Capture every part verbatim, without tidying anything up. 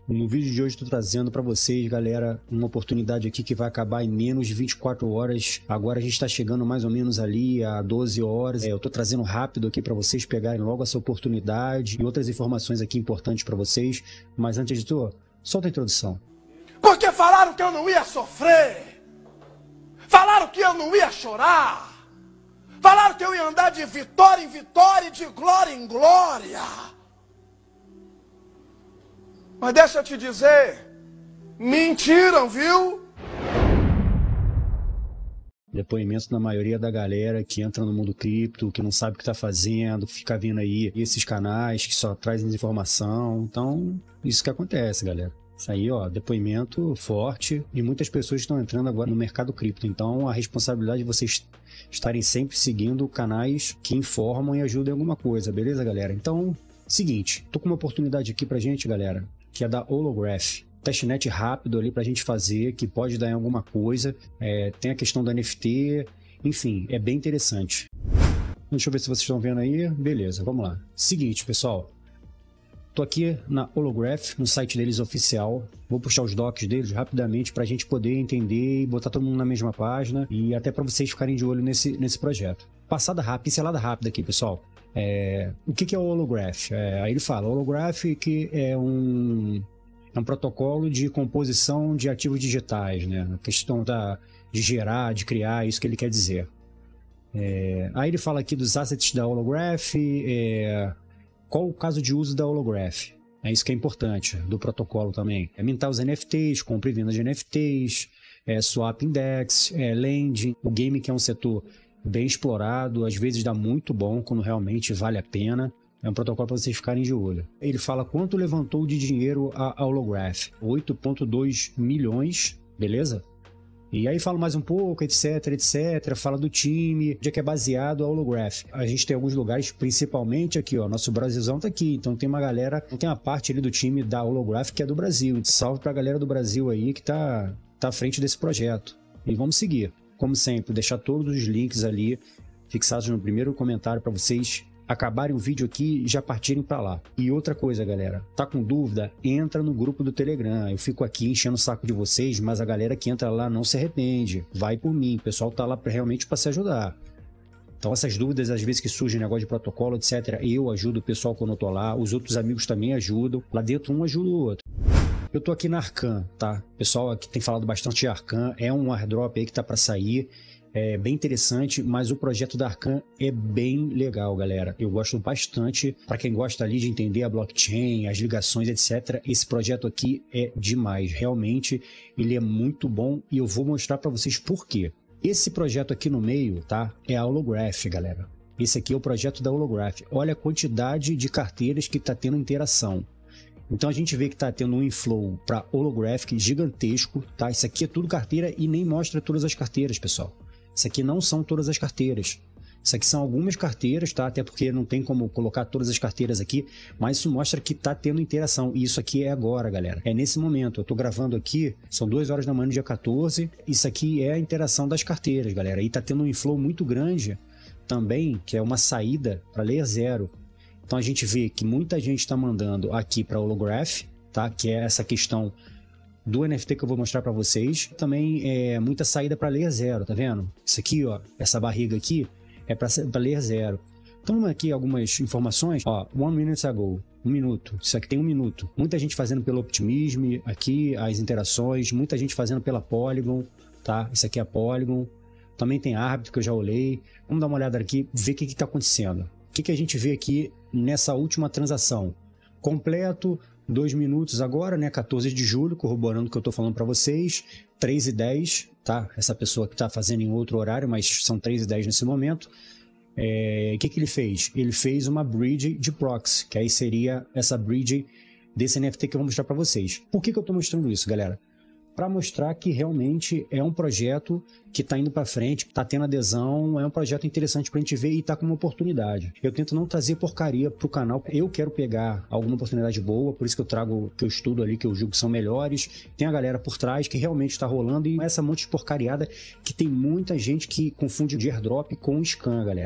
No vídeo de hoje estou trazendo para vocês, galera, uma oportunidade aqui que vai acabar em menos de vinte e quatro horas. Agora a gente está chegando mais ou menos ali a doze horas. É, eu estou trazendo rápido aqui para vocês pegarem logo essa oportunidade e outras informações aqui importantes para vocês. Mas antes de tudo, solta a introdução. Porque falaram que eu não ia sofrer. Falaram que eu não ia chorar. Falaram que eu ia andar de vitória em vitória e de glória em glória. Mas deixa eu te dizer, mentiram, viu? Depoimento da maioria da galera que entra no mundo cripto, que não sabe o que está fazendo, fica vindo aí esses canais que só trazem desinformação. Então, isso que acontece, galera. Isso aí, ó, depoimento forte e muitas pessoas estão entrando agora no mercado cripto. Então, a responsabilidade de vocês estarem sempre seguindo canais que informam e ajudam em alguma coisa, beleza, galera? Então, seguinte, tô com uma oportunidade aqui pra gente, galera, que é da Holograph. Testnet rápido ali pra gente fazer, que pode dar em alguma coisa. É, tem a questão do N F T, enfim, é bem interessante. Deixa eu ver se vocês estão vendo aí. Beleza, vamos lá. Seguinte, pessoal. Tô aqui na Holograph, no site deles oficial. Vou puxar os docs deles rapidamente para a gente poder entender e botar todo mundo na mesma página e até para vocês ficarem de olho nesse, nesse projeto. Passada rápida, pincelada rápida aqui, pessoal. É, o que, que é o Holograph? É, aí ele fala, Holograph que é um, é um protocolo de composição de ativos digitais, né? A questão da, de gerar, de criar, isso que ele quer dizer. É, aí ele fala aqui dos assets da Holograph, é, qual o caso de uso da Holograph? É isso que é importante, do protocolo também. É mintar os N F Ts, compra e venda de N F Ts, é, swap index, é, lending, o game que é um setor bem explorado, às vezes dá muito bom quando realmente vale a pena. É um protocolo para vocês ficarem de olho. Ele fala quanto levantou de dinheiro a Holograph. oito vírgula dois milhões, beleza? E aí fala mais um pouco, etc, etc. Fala do time, onde é que é baseado a Holograph. A gente tem alguns lugares, principalmente aqui, ó. Nosso Brasilzão tá aqui. Então tem uma galera, tem uma parte ali do time da Holograph que é do Brasil. Salve pra galera do Brasil aí que tá, tá à frente desse projeto. E vamos seguir. Como sempre, deixar todos os links ali fixados no primeiro comentário para vocês acabarem o vídeo aqui e já partirem para lá. E outra coisa, galera, tá com dúvida? Entra no grupo do Telegram. Eu fico aqui enchendo o saco de vocês, mas a galera que entra lá não se arrepende. Vai por mim, o pessoal tá lá realmente para se ajudar. Então essas dúvidas, às vezes que surgem negócio de protocolo, etcétera, eu ajudo o pessoal quando eu tô lá, os outros amigos também ajudam. Lá dentro um ajuda o outro. Eu tô aqui na Arcan, tá? O pessoal aqui tem falado bastante de Arcan, é um airdrop aí que tá para sair, é bem interessante, mas o projeto da Arcan é bem legal, galera. Eu gosto bastante, para quem gosta ali de entender a blockchain, as ligações, etcétera. Esse projeto aqui é demais, realmente ele é muito bom e eu vou mostrar para vocês por quê. Esse projeto aqui no meio, tá? É a Holograph, galera. Esse aqui é o projeto da Holograph. Olha a quantidade de carteiras que tá tendo interação. Então a gente vê que está tendo um inflow para Holographic gigantesco, tá? Isso aqui é tudo carteira e nem mostra todas as carteiras, pessoal. Isso aqui não são todas as carteiras. Isso aqui são algumas carteiras, tá? Até porque não tem como colocar todas as carteiras aqui, mas isso mostra que está tendo interação. E isso aqui é agora, galera. É nesse momento. Eu estou gravando aqui, são duas horas da manhã, dia quatorze. Isso aqui é a interação das carteiras, galera. E está tendo um inflow muito grande também, que é uma saída para Layer Zero. Então a gente vê que muita gente está mandando aqui para Holograph, tá? Que é essa questão do N F T que eu vou mostrar para vocês. Também é muita saída para Layer Zero, tá vendo? Isso aqui, ó, essa barriga aqui é para Layer Zero. Então aqui algumas informações, ó, one minute ago, um minuto. Isso aqui tem um minuto. Muita gente fazendo pelo Optimism, aqui as interações, muita gente fazendo pela Polygon, tá? Isso aqui é a Polygon. Também tem árbitro que eu já olhei. Vamos dar uma olhada aqui, ver o que está acontecendo. O que, que a gente vê aqui nessa última transação? Completo, dois minutos agora, né? quatorze de julho, corroborando o que eu estou falando para vocês. três e dez, tá? Essa pessoa que está fazendo em outro horário, mas são três e dez nesse momento. É, o que, que ele fez? Ele fez uma bridge de proxy, que aí seria essa bridge desse N F T que eu vou mostrar para vocês. Por que, que eu estou mostrando isso, galera? Para mostrar que realmente é um projeto que está indo para frente, está tendo adesão, é um projeto interessante para a gente ver e está com uma oportunidade. Eu tento não trazer porcaria para o canal, eu quero pegar alguma oportunidade boa, por isso que eu trago, que eu estudo ali, que eu julgo que são melhores. Tem a galera por trás que realmente está rolando e essa monte de porcariada que tem muita gente que confunde de airdrop com scam, galera.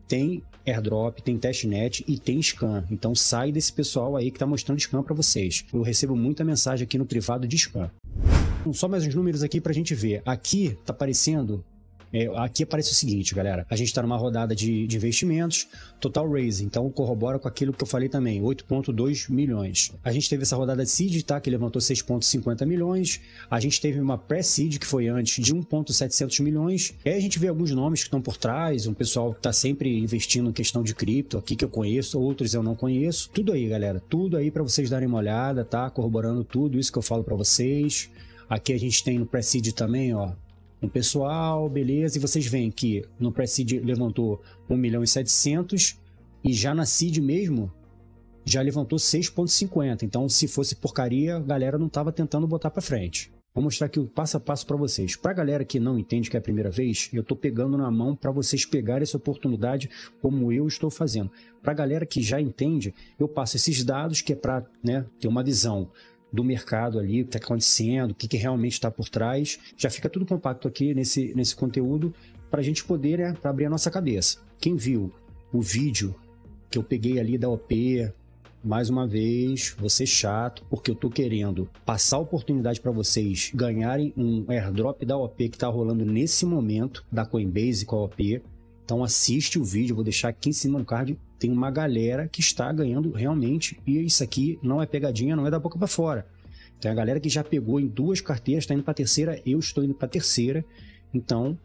tem airdrop, tem testnet e tem scam. Então sai desse pessoal aí que tá mostrando scam para vocês. Eu recebo muita mensagem aqui no privado de scam. Só mais uns números aqui pra gente ver. Aqui tá aparecendo... É, aqui aparece o seguinte, galera. A gente está numa rodada de, de investimentos, total raise. Então corrobora com aquilo que eu falei também, oito vírgula dois milhões. A gente teve essa rodada de seed, tá? Que levantou seis vírgula cinquenta milhões. A gente teve uma pré-seed, que foi antes, de um vírgula setecentos milhões. E aí a gente vê alguns nomes que estão por trás, um pessoal que está sempre investindo em questão de cripto, aqui que eu conheço, outros eu não conheço. Tudo aí, galera. Tudo aí para vocês darem uma olhada, tá? Corroborando tudo isso que eu falo para vocês. Aqui a gente tem no pré-seed também, ó. Um pessoal, beleza, e vocês veem que no pré-seed levantou um milhão e setecentos e já na seed mesmo já levantou seis vírgula cinquenta. Então, se fosse porcaria, a galera não estava tentando botar para frente. Vou mostrar aqui o passo a passo para vocês. Para a galera que não entende que é a primeira vez, eu estou pegando na mão para vocês pegarem essa oportunidade como eu estou fazendo. Para a galera que já entende, eu passo esses dados que é para, né, ter uma visão do mercado ali, o que está acontecendo, o que, que realmente está por trás. Já fica tudo compacto aqui nesse, nesse conteúdo para a gente poder, né, para abrir a nossa cabeça. Quem viu o vídeo que eu peguei ali da O P, mais uma vez, vou ser chato, porque eu estou querendo passar a oportunidade para vocês ganharem um airdrop da O P que está rolando nesse momento, da Coinbase com a O P. Então assiste o vídeo, vou deixar aqui em cima no card, tem uma galera que está ganhando realmente, e isso aqui não é pegadinha, não é da boca para fora. Tem a galera que já pegou em duas carteiras, está indo para a terceira, eu estou indo para a terceira, então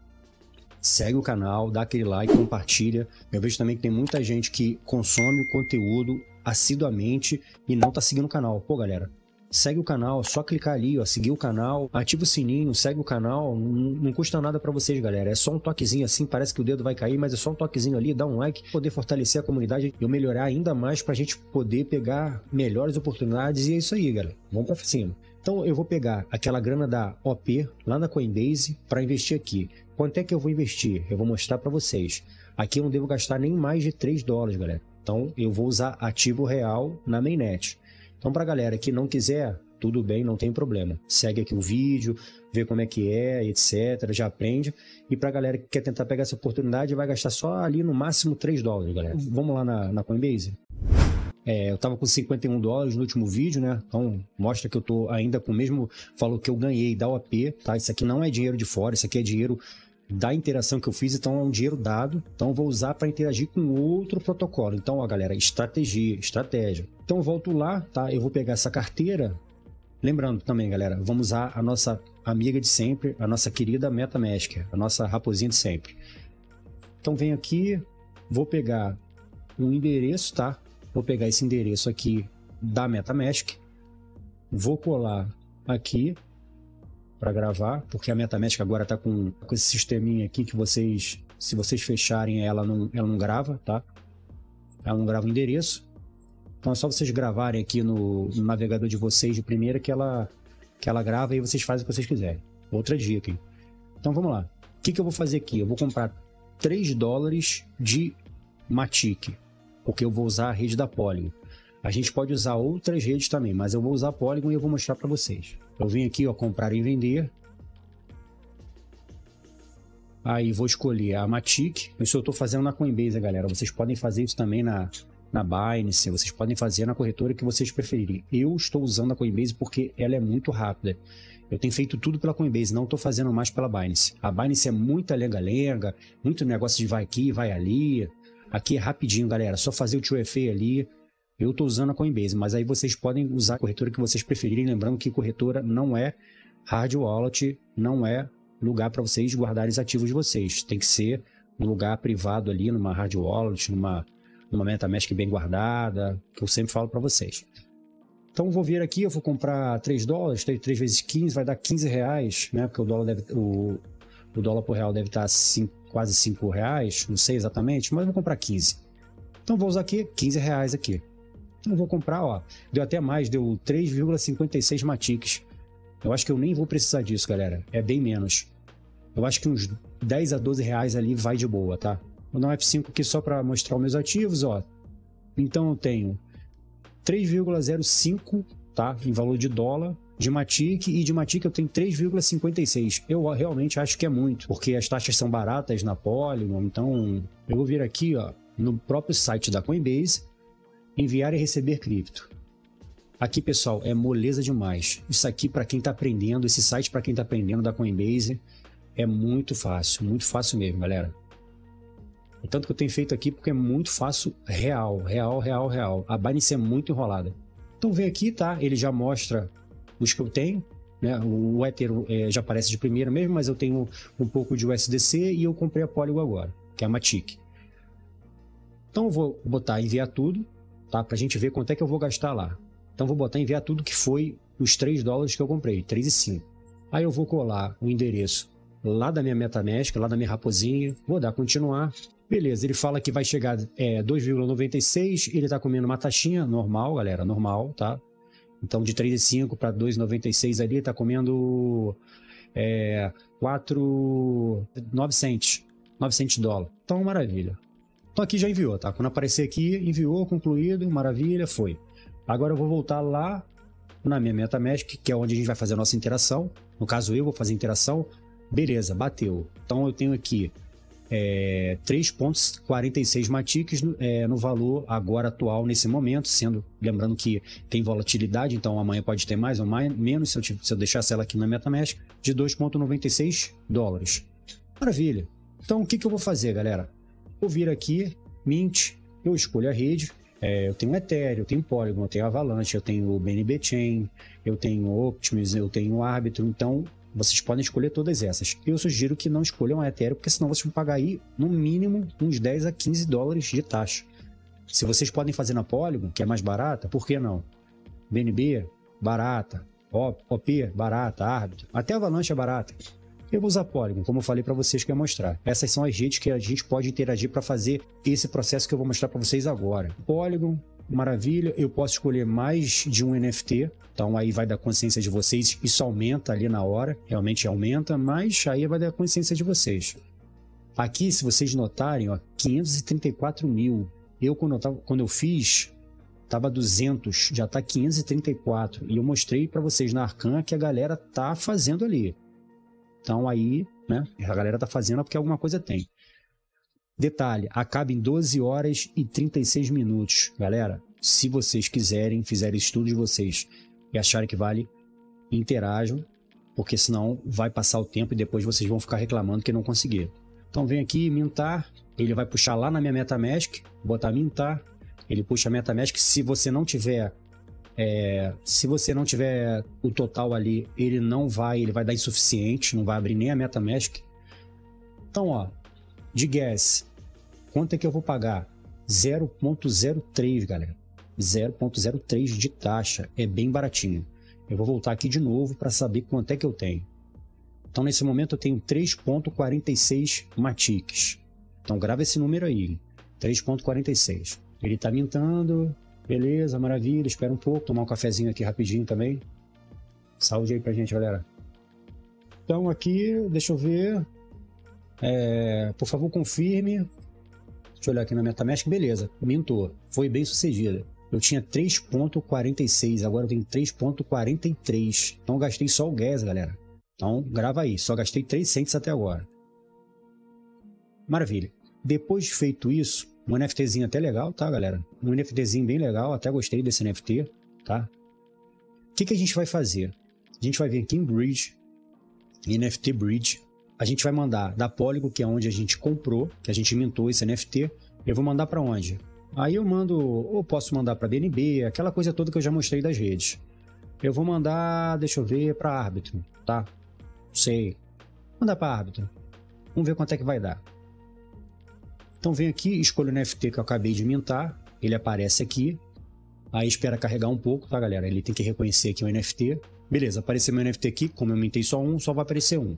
segue o canal, dá aquele like, compartilha. Eu vejo também que tem muita gente que consome o conteúdo assiduamente e não está seguindo o canal. Pô, galera, segue o canal, só clicar ali, ó, seguir o canal, ativa o sininho, segue o canal, não, não custa nada para vocês, galera. É só um toquezinho assim, parece que o dedo vai cair, mas é só um toquezinho ali, dá um like, poder fortalecer a comunidade e eu melhorar ainda mais pra gente poder pegar melhores oportunidades. E é isso aí, galera. Vamos pra cima. Então eu vou pegar aquela grana da O P lá na Coinbase para investir aqui. Quanto é que eu vou investir? Eu vou mostrar para vocês. Aqui eu não devo gastar nem mais de três dólares, galera. Então eu vou usar ativo real na mainnet. Então, para a galera que não quiser, tudo bem, não tem problema. Segue aqui o vídeo, vê como é que é, etcétera. Já aprende. E para a galera que quer tentar pegar essa oportunidade, vai gastar só ali no máximo três dólares, galera. Vamos lá na, na Coinbase? É, eu estava com cinquenta e um dólares no último vídeo, né? Então, mostra que eu tô ainda com o mesmo valor que eu ganhei da O P, tá? Isso aqui não é dinheiro de fora, isso aqui é dinheiro da interação que eu fiz, então é um dinheiro dado, então eu vou usar para interagir com outro protocolo. Então, ó, galera, estratégia, estratégia. Então eu volto lá, tá? Eu vou pegar essa carteira, lembrando também, galera, vamos usar a nossa amiga de sempre, a nossa querida MetaMask, a nossa raposinha de sempre. Então venho aqui, vou pegar um endereço, tá? Vou pegar esse endereço aqui da MetaMask, vou colar aqui para gravar, porque a MetaMask agora está com, com esse sisteminha aqui que vocês, se vocês fecharem, ela não, ela não grava, tá? Ela não grava o endereço. Então é só vocês gravarem aqui no, no navegador de vocês de primeira que ela, que ela grava e vocês fazem o que vocês quiserem. Outra dica, hein? Então vamos lá. O que, que eu vou fazer aqui? Eu vou comprar três dólares de Matic, porque eu vou usar a rede da Polygon. A gente pode usar outras redes também, mas eu vou usar a Polygon e eu vou mostrar para vocês. Eu vim aqui, ó, comprar e vender. Aí vou escolher a Matic. Isso eu estou fazendo na Coinbase, galera. Vocês podem fazer isso também na, na Binance. Vocês podem fazer na corretora que vocês preferirem. Eu estou usando a Coinbase porque ela é muito rápida. Eu tenho feito tudo pela Coinbase, não estou fazendo mais pela Binance. A Binance é muita lenga-lenga, muito negócio de vai aqui, vai ali. Aqui é rapidinho, galera. Só fazer o dois F A ali. Eu estou usando a Coinbase, mas aí vocês podem usar a corretora que vocês preferirem. Lembrando que corretora não é hard wallet, não é lugar para vocês guardarem os ativos de vocês. Tem que ser um lugar privado ali, numa hard wallet, numa, numa MetaMask bem guardada, que eu sempre falo para vocês. Então eu vou vir aqui, eu vou comprar três dólares, três vezes quinze, vai dar quinze reais, né? Porque o dólar, deve, o, o dólar por real deve estar cinco, quase cinco reais, não sei exatamente, mas eu vou comprar quinze. Então vou usar aqui quinze reais aqui. Então vou comprar, ó, deu até mais, deu três vírgula cinquenta e seis Matics. Eu acho que eu nem vou precisar disso, galera, é bem menos. Eu acho que uns dez a doze reais ali vai de boa, tá? Vou dar um F cinco aqui só para mostrar os meus ativos, ó. Então eu tenho três vírgula zero cinco, tá, em valor de dólar, de Matic, e de Matic eu tenho três vírgula cinquenta e seis. Eu realmente acho que é muito, porque as taxas são baratas na Polygon. Então eu vou vir aqui, ó, no próprio site da Coinbase, enviar e receber cripto. Aqui, pessoal, é moleza demais. Isso aqui, para quem está aprendendo, esse site para quem está aprendendo da Coinbase, é muito fácil, muito fácil mesmo, galera. O tanto que eu tenho feito aqui, porque é muito fácil, real, real, real, real. A Binance é muito enrolada. Então vem aqui, tá? Ele já mostra os que eu tenho, né? O Ether é, já aparece de primeira mesmo, mas eu tenho um pouco de U S D C e eu comprei a Polygon agora, que é a Matic. Então eu vou botar enviar tudo, tá? Pra gente ver quanto é que eu vou gastar lá. Então vou botar enviar tudo que foi os três dólares que eu comprei, três e cinco. Aí eu vou colar o endereço lá da minha MetaMask, lá da minha raposinha, vou dar continuar. Beleza, ele fala que vai chegar é, dois vírgula noventa e seis, ele tá comendo uma taxinha normal, galera, normal, tá? Então de três e cinco para dois vírgula noventa e seis ali, tá comendo é, quatro, nove centos, nove centos de dólar. Então maravilha. Então aqui já enviou, tá? Quando aparecer aqui, enviou, concluído, maravilha, foi. Agora eu vou voltar lá na minha MetaMask, que é onde a gente vai fazer a nossa interação. No caso eu vou fazer a interação. Beleza, bateu. Então eu tenho aqui é, três vírgula quarenta e seis Matics no, é, no valor agora atual nesse momento, sendo, lembrando que tem volatilidade, então amanhã pode ter mais ou mais, menos se eu, se eu deixasse ela aqui na MetaMask, de dois vírgula noventa e seis dólares. Maravilha. Então o que, que eu vou fazer, galera? Vou vir aqui, Mint, eu escolho a rede, é, eu tenho Ethereum, eu tenho Polygon, eu tenho Avalanche, eu tenho o B N B Chain, eu tenho Optimus, eu tenho Arbitrum, então vocês podem escolher todas essas. Eu sugiro que não escolham a Ethereum, porque senão vocês vão pagar aí, no mínimo, uns dez a quinze dólares de taxa. Se vocês podem fazer na Polygon, que é mais barata, por que não? B N B, barata. O P, barata. Arbitrum. Até a Avalanche é barata. Eu vou usar Polygon, como eu falei para vocês que eu ia mostrar. Essas são as redes que a gente pode interagir para fazer esse processo que eu vou mostrar para vocês agora. Polygon, maravilha. Eu posso escolher mais de um N F T. Então aí vai dar consciência de vocês, isso aumenta ali na hora, realmente aumenta, mas aí vai dar consciência de vocês. Aqui, se vocês notarem, ó, quinhentos e trinta e quatro mil. Eu, quando eu, tava, quando eu fiz, tava duzentos, já tá quinhentos e trinta e quatro. E eu mostrei para vocês na Arcan que a galera tá fazendo ali. Então aí, né, a galera tá fazendo porque alguma coisa tem. Detalhe, acaba em doze horas e trinta e seis minutos. Galera, se vocês quiserem, fizerem estudo de vocês e acharem que vale, interajam, porque senão vai passar o tempo e depois vocês vão ficar reclamando que não conseguiram. Então vem aqui, mintar, ele vai puxar lá na minha MetaMask, botar mintar, ele puxa a MetaMask. Se você não tiver, é, se você não tiver o total ali, ele não vai, ele vai dar insuficiente, não vai abrir nem a MetaMask. Então, ó, de gas, quanto é que eu vou pagar? zero vírgula zero três, galera. zero vírgula zero três de taxa, é bem baratinho. Eu vou voltar aqui de novo para saber quanto é que eu tenho. Então nesse momento eu tenho três vírgula quarenta e seis Matics. Então grava esse número aí, três vírgula quarenta e seis. Ele está mintando, beleza, maravilha, espera um pouco, tomar um cafezinho aqui rapidinho também. Saúde aí pra gente, galera. Então aqui, deixa eu ver, é, por favor confirme. Deixa eu olhar aqui na MetaMask, beleza, mintou, foi bem sucedida. Eu tinha três vírgula quarenta e seis, agora eu tenho três vírgula quarenta e três. Então eu gastei só o gas, galera. Então grava aí, só gastei três cents até agora. Maravilha. Depois de feito isso, um NFTzinho até legal, tá, galera? Um NFTzinho bem legal, até gostei desse N F T, tá? O que, que a gente vai fazer? A gente vai vir aqui em Bridge, N F T Bridge. A gente vai mandar da Polygon, que é onde a gente comprou, que a gente mintou esse N F T. Eu vou mandar para onde? Aí eu mando, ou posso mandar para B N B, aquela coisa toda que eu já mostrei das redes. Eu vou mandar, deixa eu ver, para Arbitrum, tá? Sei. Mandar para Arbitrum. Vamos ver quanto é que vai dar. Então vem aqui, escolho o N F T que eu acabei de mintar, ele aparece aqui. Aí espera carregar um pouco, tá, galera? Ele tem que reconhecer aqui o N F T. Beleza, apareceu meu N F T aqui, como eu mintei só um, só vai aparecer um.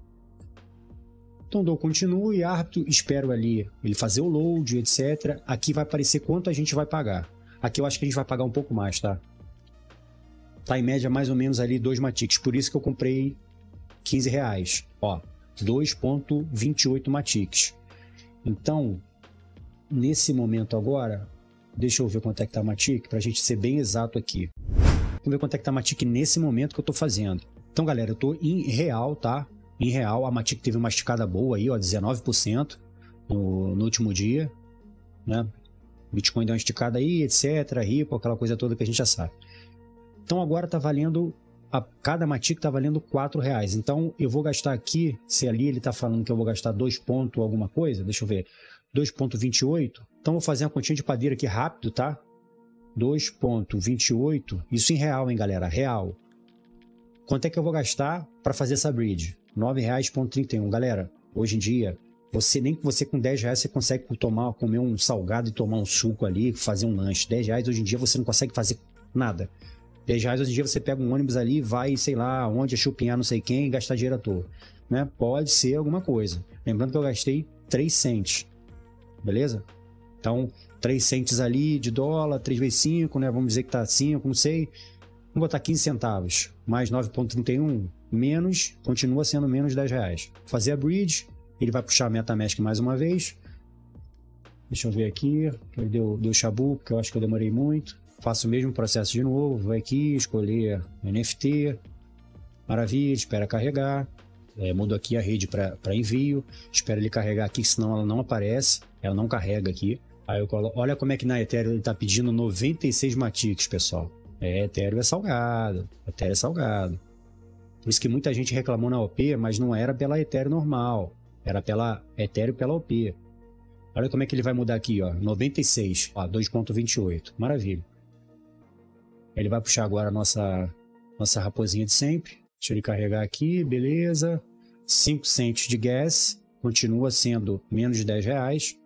Então dou continuo e Arbitrum, espero ali ele fazer o load, etcétera. Aqui vai aparecer quanto a gente vai pagar. Aqui eu acho que a gente vai pagar um pouco mais, tá? Tá em média mais ou menos ali dois Matics, por isso que eu comprei quinze reais. Ó, dois vírgula vinte e oito Matics. Então, nesse momento agora, deixa eu ver quanto é que tá a Matic, pra gente ser bem exato aqui. Vamos ver quanto é que tá a Matic nesse momento que eu tô fazendo. Então, galera, eu tô em real, tá? Em real, a Matic teve uma esticada boa aí, ó, dezenove por cento no, no último dia, né? Bitcoin deu uma esticada aí, etc, Ripple, aquela coisa toda que a gente já sabe. Então agora tá valendo, a, cada Matic tá valendo quatro reais. Então eu vou gastar aqui, se ali ele tá falando que eu vou gastar dois ponto alguma coisa, deixa eu ver, dois ponto vinte e oito. Então vou fazer uma continha de padeiro aqui rápido, tá? dois ponto vinte e oito, isso em real, hein, galera, real. Quanto é que eu vou gastar para fazer essa bridge? nove reais e trinta e um. Galera, hoje em dia, você, nem que você com dez reais você consegue tomar, comer um salgado e tomar um suco ali, fazer um lanche. dez reais hoje em dia você não consegue fazer nada. dez reais hoje em dia você pega um ônibus ali, vai, sei lá, onde, chupinhar não sei quem e gastar dinheiro à toa. Né? Pode ser alguma coisa. Lembrando que eu gastei três cents. Beleza? Então, três cents ali de dólar, três vezes cinco, né? Vamos dizer que tá cinco, não sei. Vamos botar quinze centavos. Mais nove vírgula trinta e um, menos, continua sendo menos dez reais. Fazer a bridge, ele vai puxar a MetaMask mais uma vez. Deixa eu ver aqui, deu, deu chabu, porque eu acho que eu demorei muito. Faço o mesmo processo de novo, vou aqui, escolher N F T. Maravilha, espera carregar. É, mudo aqui a rede para envio. Espero ele carregar aqui, senão ela não aparece. Ela não carrega aqui. Aí eu coloco, olha como é que na Ethereum ele está pedindo noventa e seis Matics, pessoal. É, Ethereum é salgado. Ethereum é salgado. Por isso que muita gente reclamou na O P, mas não era pela Ethereum normal. Era pela Ethereum pela O P. Olha como é que ele vai mudar aqui, ó. noventa e seis, ó, dois ponto vinte e oito. Maravilha. Ele vai puxar agora a nossa, nossa raposinha de sempre. Deixa ele carregar aqui, beleza. cinco cents de gas. Continua sendo menos de dez reais.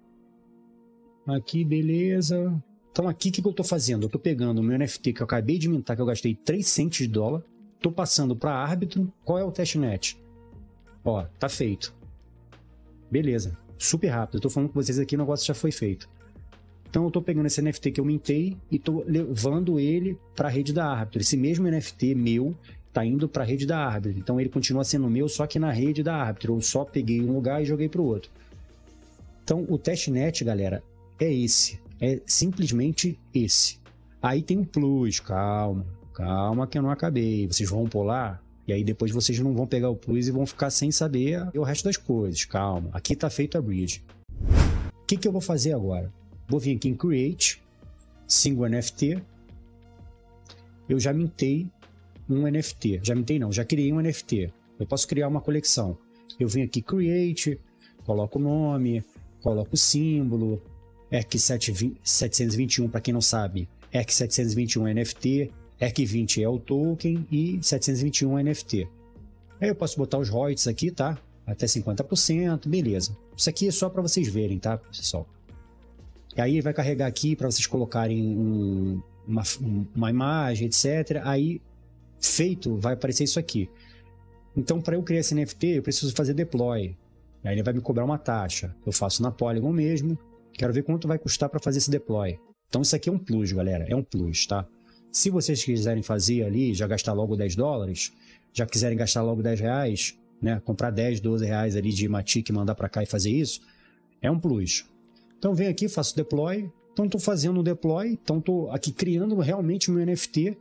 Aqui, beleza. Então aqui o que, que eu estou fazendo? Eu estou pegando o meu N F T que eu acabei de mintar, que eu gastei três cents de dólar. Estou passando para árbitro. Qual é o testnet? Ó, tá feito. Beleza. Super rápido. Estou falando com vocês aqui, o negócio já foi feito. Então eu estou pegando esse N F T que eu mintei e estou levando ele para a rede da árbitro. Esse mesmo N F T meu está indo para a rede da árbitro. Então ele continua sendo meu, só que na rede da árbitro. Eu só peguei um lugar e joguei para o outro. Então o testnet, galera, é esse. É simplesmente esse. Aí tem um plus. Calma, calma que eu não acabei. Vocês vão pular e aí depois vocês não vão pegar o plus e vão ficar sem saber o resto das coisas. Calma. Aqui está feito a bridge. O que, que eu vou fazer agora? Vou vir aqui em Create, Single N F T. Eu já mintei um N F T. Já mintei não, já criei um N F T. Eu posso criar uma coleção. Eu venho aqui Create, coloco o nome, coloco o símbolo, E R C setecentos e vinte e um, para quem não sabe, E R C setecentos e vinte e um é N F T, E R C vinte é o token e setecentos e vinte e um é N F T. Aí eu posso botar os royalties aqui, tá? Até cinquenta por cento, beleza. Isso aqui é só para vocês verem, tá, pessoal? E aí vai carregar aqui para vocês colocarem um, uma, uma imagem, etcétera. Aí, feito, vai aparecer isso aqui. Então, para eu criar esse N F T, eu preciso fazer deploy. Aí ele vai me cobrar uma taxa. Eu faço na Polygon mesmo. Quero ver quanto vai custar para fazer esse deploy. Então, isso aqui é um plus, galera. É um plus, tá? Se vocês quiserem fazer ali, já gastar logo dez dólares, já quiserem gastar logo dez reais, né? Comprar dez, doze reais ali de Matic e mandar para cá e fazer isso, é um plus. Então, venho aqui, faço deploy. Então, estou fazendo o deploy. Então, estou aqui criando realmente o meu N F T.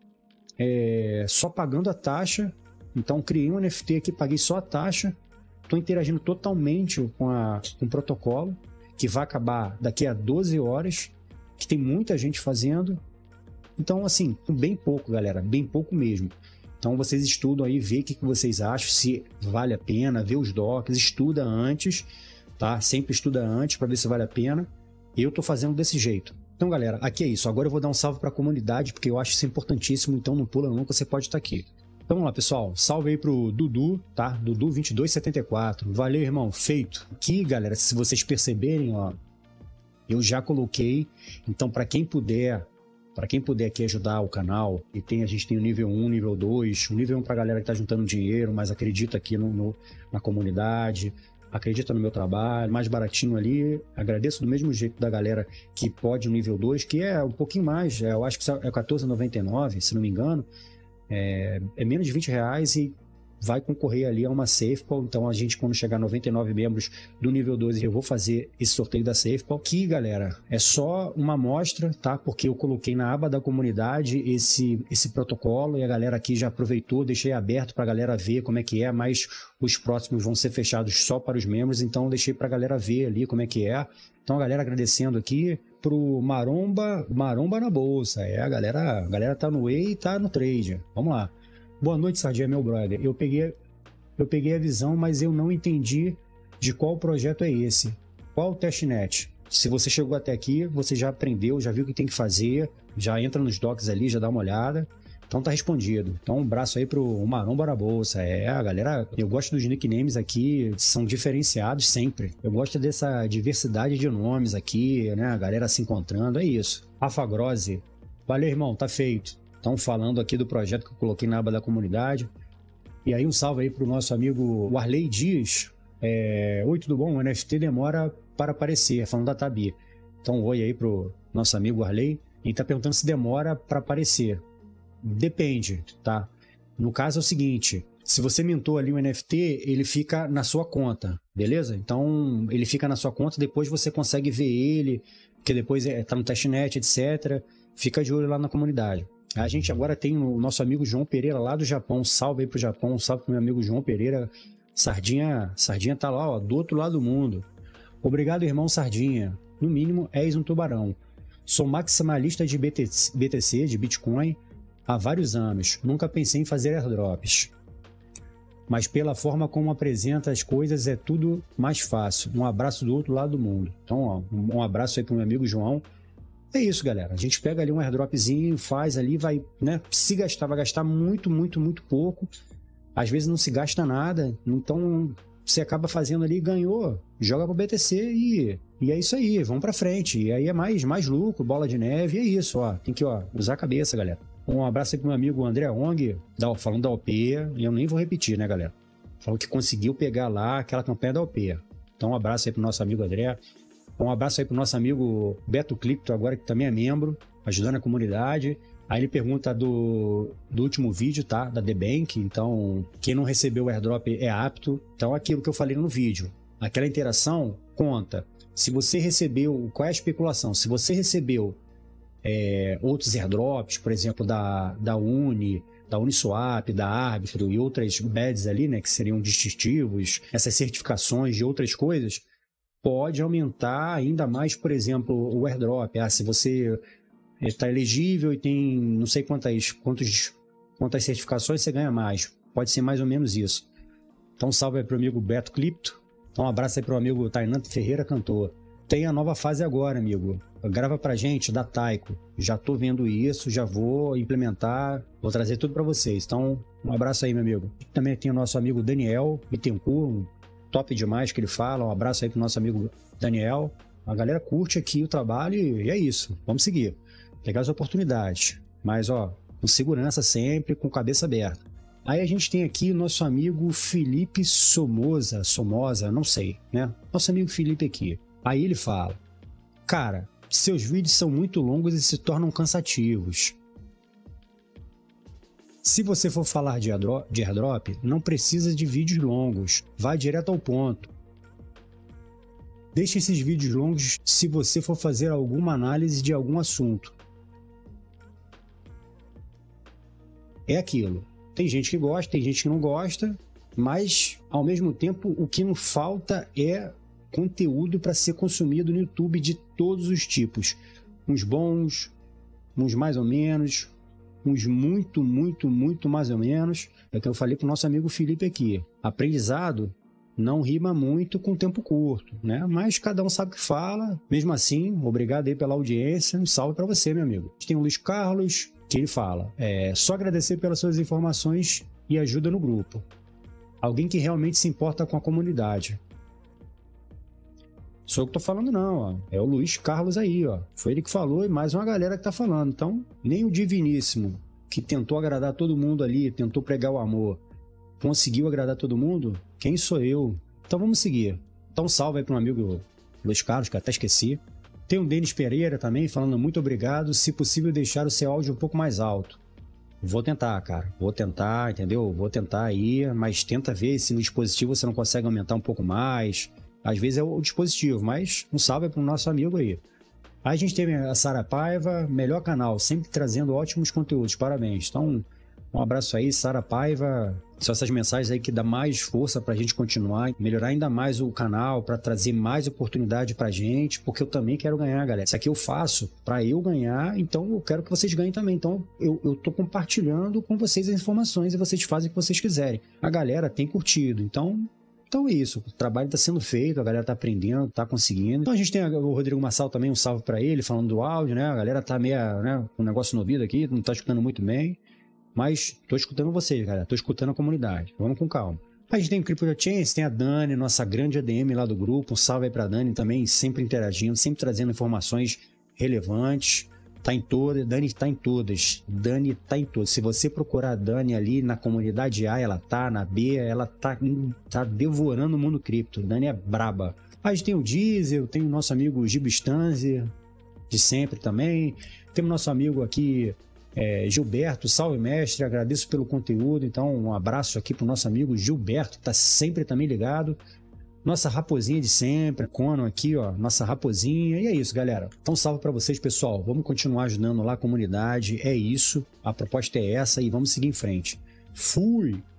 É, só pagando a taxa. Então, criei um N F T aqui, paguei só a taxa. Estou interagindo totalmente com, a, com o protocolo, que vai acabar daqui a doze horas, que tem muita gente fazendo. Então, assim, com bem pouco, galera, bem pouco mesmo. Então, vocês estudam aí, vê o que, que vocês acham, se vale a pena, vê os docs, estuda antes, tá? Sempre estuda antes para ver se vale a pena. Eu tô fazendo desse jeito. Então, galera, aqui é isso. Agora eu vou dar um salve para a comunidade, porque eu acho isso importantíssimo, então não pula nunca, você pode estar aqui. Então vamos lá, pessoal. Salve aí pro Dudu, tá? Dudu vinte e dois setenta e quatro. Valeu, irmão. Feito. Aqui, galera, se vocês perceberem, ó, eu já coloquei. Então, para quem puder, para quem puder aqui ajudar o canal, e tem, a gente tem o nível um, nível dois. O nível um pra galera que tá juntando dinheiro, mas acredita aqui no, no, na comunidade, acredita no meu trabalho, mais baratinho ali. Agradeço do mesmo jeito da galera que pode o nível dois, que é um pouquinho mais, eu acho que é quatorze reais e noventa e nove centavos, se não me engano. É, é menos de vinte reais e vai concorrer ali a uma SafePal. Então a gente, quando chegar a noventa e nove membros do nível doze, eu vou fazer esse sorteio da SafePal. Que, galera, é só uma amostra, tá? Porque eu coloquei na aba da comunidade esse, esse protocolo e a galera aqui já aproveitou, deixei aberto pra galera ver como é que é, mas os próximos vão ser fechados só para os membros, então eu deixei pra galera ver ali como é que é. Então a galera agradecendo aqui pro Maromba, Maromba na bolsa. É, a galera, a galera tá no Way e tá no trade. Vamos lá. Boa noite, Sardinha, meu brother. Eu peguei, eu peguei a visão, mas eu não entendi de qual projeto é esse. Qual o testnet? Se você chegou até aqui, você já aprendeu, já viu o que tem que fazer, já entra nos docs ali, já dá uma olhada. Então tá respondido. Então um abraço aí pro Maromba na bolsa. É, a galera, eu gosto dos nicknames aqui, são diferenciados sempre. Eu gosto dessa diversidade de nomes aqui, né? A galera se encontrando, é isso. Rafa Grose. Valeu, irmão, tá feito. Estão falando aqui do projeto que eu coloquei na aba da comunidade. E aí um salve aí pro nosso amigo Warley Dias. É... Oi, tudo bom? O N F T demora para aparecer, falando da Tabi. Então oi aí pro nosso amigo Warley. Ele tá perguntando se demora para aparecer. Depende, tá? No caso é o seguinte, se você mintou ali o N F T, ele fica na sua conta, beleza? Então ele fica na sua conta, depois você consegue ver ele, porque depois é, tá no testnet, etcétera. Fica de olho lá na comunidade. A gente agora tem o nosso amigo João Pereira lá do Japão. Salve aí pro Japão, salve pro meu amigo João Pereira. Sardinha, Sardinha tá lá, ó, do outro lado do mundo. Obrigado, irmão Sardinha. No mínimo, és um tubarão. Sou maximalista de B T C, de Bitcoin, há vários anos. Nunca pensei em fazer airdrops. Mas pela forma como apresenta as coisas, é tudo mais fácil. Um abraço do outro lado do mundo. Então, ó, um abraço aí pro meu amigo João. É isso, galera. A gente pega ali um airdropzinho, faz ali, vai, né? Se gastar, vai gastar muito, muito, muito pouco. Às vezes não se gasta nada. Então, você acaba fazendo ali, ganhou, joga pro B T C e, e é isso aí. Vamos pra frente. E aí é mais, mais lucro, bola de neve. E é isso, ó. Tem que, ó, usar a cabeça, galera. Um abraço aí pro meu amigo André Ong, da, falando da O P. E eu nem vou repetir, né, galera? Falou que conseguiu pegar lá aquela campanha da O P. Então, um abraço aí pro nosso amigo André. Um abraço aí pro nosso amigo Beto Clipto, agora que também é membro, ajudando a comunidade. Aí ele pergunta do, do último vídeo, tá? Da The Bank. Então, quem não recebeu o airdrop é apto. Então, aquilo que eu falei no vídeo. Aquela interação conta. Se você recebeu... Qual é a especulação? Se você recebeu é, outros airdrops, por exemplo, da, da Uni, da Uniswap, da Arbitrum e outras badges ali, né? Que seriam distintivos, essas certificações de outras coisas... Pode aumentar ainda mais, por exemplo, o airdrop. Ah, se você está elegível e tem não sei quantas, quantos, quantas certificações, você ganha mais. Pode ser mais ou menos isso. Então, salve aí para o amigo Beto Clipto. Um abraço aí para o amigo Tainan Ferreira, cantor. Tem a nova fase agora, amigo. Grava pra gente da Taiko. Já tô vendo isso, já vou implementar, vou trazer tudo para vocês. Então, um abraço aí, meu amigo. Também tem o nosso amigo Daniel Bittencourt, top demais que ele fala. Um abraço aí pro nosso amigo Daniel. A galera curte aqui o trabalho e é isso. Vamos seguir. Pegar as oportunidades. Mas, ó, com segurança sempre, com cabeça aberta. Aí a gente tem aqui o nosso amigo Felipe Somoza, Somoza, não sei, né? Nosso amigo Felipe aqui. Aí ele fala: cara, seus vídeos são muito longos e se tornam cansativos. Se você for falar de airdrop, não precisa de vídeos longos, vai direto ao ponto. Deixe esses vídeos longos se você for fazer alguma análise de algum assunto. É aquilo. Tem gente que gosta, tem gente que não gosta, mas ao mesmo tempo o que não falta é conteúdo para ser consumido no YouTube de todos os tipos. Uns bons, uns mais ou menos, uns muito, muito, muito mais ou menos. É o que eu falei pro nosso amigo Felipe aqui. Aprendizado não rima muito com tempo curto, né? Mas cada um sabe o que fala. Mesmo assim, obrigado aí pela audiência. Um salve para você, meu amigo. Tem o Luiz Carlos, que ele fala: é só agradecer pelas suas informações e ajuda no grupo. Alguém que realmente se importa com a comunidade. Sou eu que tô falando não, ó. É o Luiz Carlos aí, ó. Foi ele que falou e mais uma galera que tá falando. Então, nem o Diviníssimo, que tentou agradar todo mundo ali, tentou pregar o amor, conseguiu agradar todo mundo? Quem sou eu? Então vamos seguir. Então salve aí para um amigo Luiz Carlos, que até esqueci. Tem o Denis Pereira também falando: muito obrigado, se possível deixar o seu áudio um pouco mais alto. Vou tentar, cara. Vou tentar, entendeu? Vou tentar aí, mas tenta ver se no dispositivo você não consegue aumentar um pouco mais. Às vezes é o dispositivo, mas um salve para o nosso amigo aí. Aí a gente teve a Sara Paiva, melhor canal, sempre trazendo ótimos conteúdos, parabéns. Então, um abraço aí, Sara Paiva. São essas mensagens aí que dá mais força pra gente continuar, melhorar ainda mais o canal, para trazer mais oportunidade pra gente, porque eu também quero ganhar, galera. Isso aqui eu faço pra eu ganhar, então eu quero que vocês ganhem também. Então eu, eu tô compartilhando com vocês as informações e vocês fazem o que vocês quiserem. A galera tem curtido, então... Então é isso, o trabalho está sendo feito, a galera está aprendendo, está conseguindo. Então a gente tem o Rodrigo Massal também, um salve para ele, falando do áudio, né? A galera tá meio, né, com um negócio no ouvido aqui, não está escutando muito bem. Mas tô escutando vocês, galera, tô escutando a comunidade. Vamos com calma. A gente tem o CryptoChains, tem a Dani, nossa grande A D M lá do grupo. Um salve aí pra Dani também, sempre interagindo, sempre trazendo informações relevantes. Tá em todas, Dani tá em todas. Dani tá em todas. Se você procurar a Dani ali na comunidade A, ela tá, na B, ela tá, tá devorando o mundo cripto. Dani é braba. A gente tem o Diesel, tem o nosso amigo Gibo Stanzi, de sempre também. Temos nosso amigo aqui, é, Gilberto, salve mestre, agradeço pelo conteúdo. Então, um abraço aqui pro nosso amigo Gilberto, tá sempre também ligado. Nossa raposinha de sempre, Conan aqui, ó, nossa raposinha. E é isso, galera. Então, salve para vocês, pessoal. Vamos continuar ajudando lá a comunidade. É isso, a proposta é essa e vamos seguir em frente. Fui!